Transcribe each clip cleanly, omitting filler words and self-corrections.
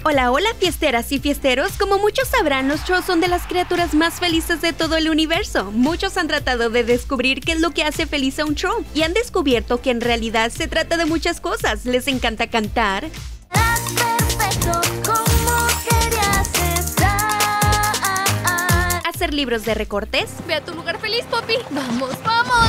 Hola, hola fiesteras y fiesteros. Como muchos sabrán, los trolls son de las criaturas más felices de todo el universo. Muchos han tratado de descubrir qué es lo que hace feliz a un troll y han descubierto que en realidad se trata de muchas cosas. Les encanta cantar, hacer libros de recortes, Ve a tu lugar feliz, Poppy. ¡Vamos, vamos!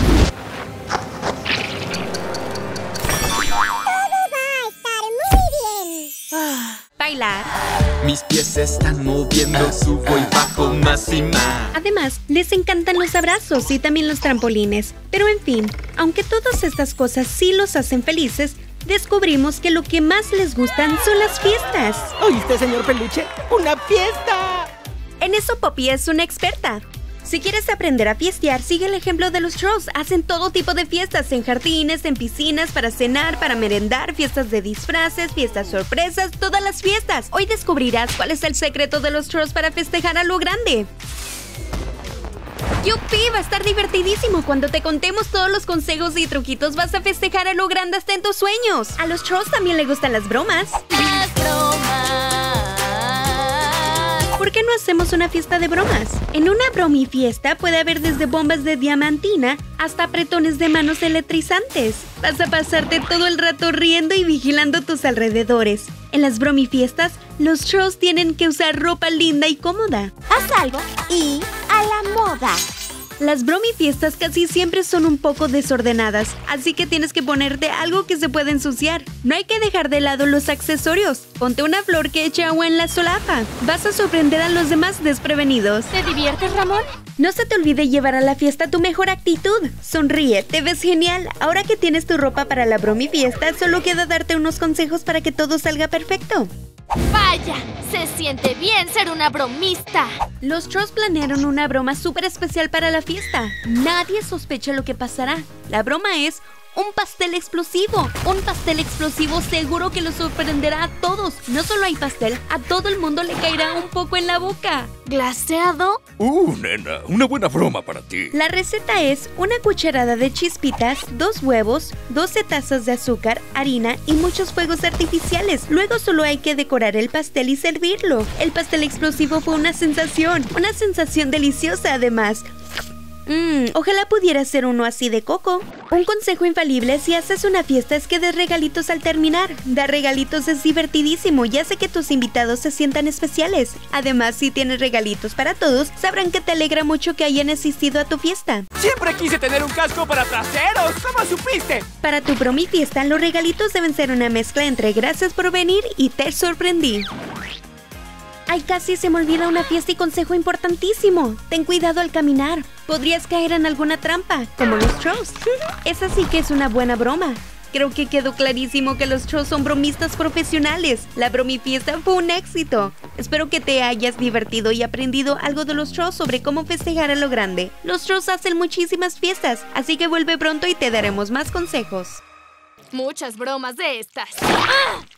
bailar. Mis pies se están moviendo, subo y bajo más y más. Además, les encantan los abrazos y también los trampolines. Pero en fin, aunque todas estas cosas sí los hacen felices, descubrimos que lo que más les gustan son las fiestas. ¿Oíste, señor Peluche? ¡Una fiesta! En eso Poppy es una experta. Si quieres aprender a fiestear, sigue el ejemplo de los trolls. Hacen todo tipo de fiestas en jardines, en piscinas, para cenar, para merendar, fiestas de disfraces, fiestas sorpresas, todas las fiestas. Hoy descubrirás cuál es el secreto de los trolls para festejar a lo grande. ¡Yupi! Va a estar divertidísimo. Cuando te contemos todos los consejos y truquitos, vas a festejar a lo grande hasta en tus sueños. A los trolls también les gustan las bromas. ¡Las bromas! ¿Por qué no hacemos una fiesta de bromas? En una bromifiesta puede haber desde bombas de diamantina hasta apretones de manos electrizantes. Vas a pasarte todo el rato riendo y vigilando tus alrededores. En las bromifiestas, los trolls tienen que usar ropa linda y cómoda. Haz algo y a la moda. Las bromifiestas casi siempre son un poco desordenadas, así que tienes que ponerte algo que se pueda ensuciar. No hay que dejar de lado los accesorios. Ponte una flor que eche agua en la solapa. Vas a sorprender a los demás desprevenidos. ¿Te diviertes, Ramón? No se te olvide llevar a la fiesta tu mejor actitud. Sonríe, te ves genial. Ahora que tienes tu ropa para la bromifiesta, solo queda darte unos consejos para que todo salga perfecto. ¡Vaya! Se siente bien ser una bromista. Los trolls planearon una broma súper especial para la fiesta. Nadie sospecha lo que pasará. La broma es un pastel explosivo. Un pastel explosivo seguro que los sorprenderá a todos. No solo hay pastel, a todo el mundo le caerá un poco en la boca. ¿Glaseado? Nena, una buena broma para ti. La receta es una cucharada de chispitas, 2 huevos, 12 tazas de azúcar, harina y muchos fuegos artificiales. Luego solo hay que decorar el pastel y servirlo. El pastel explosivo fue una sensación deliciosa además. Ojalá pudiera ser uno así de coco. Un consejo infalible si haces una fiesta es que des regalitos al terminar. Dar regalitos es divertidísimo y hace que tus invitados se sientan especiales. Además, si tienes regalitos para todos, sabrán que te alegra mucho que hayan asistido a tu fiesta. Siempre quise tener un casco para traseros. ¿Cómo supiste? Para tu bromifiesta, los regalitos deben ser una mezcla entre gracias por venir y te sorprendí. Ay, casi se me olvida una fiesta y consejo importantísimo. Ten cuidado al caminar. Podrías caer en alguna trampa, como los trolls. Esa sí que es una buena broma. Creo que quedó clarísimo que los trolls son bromistas profesionales. La bromifiesta fue un éxito. Espero que te hayas divertido y aprendido algo de los trolls sobre cómo festejar a lo grande. Los trolls hacen muchísimas fiestas, así que vuelve pronto y te daremos más consejos. Muchas bromas de estas. ¡Ah!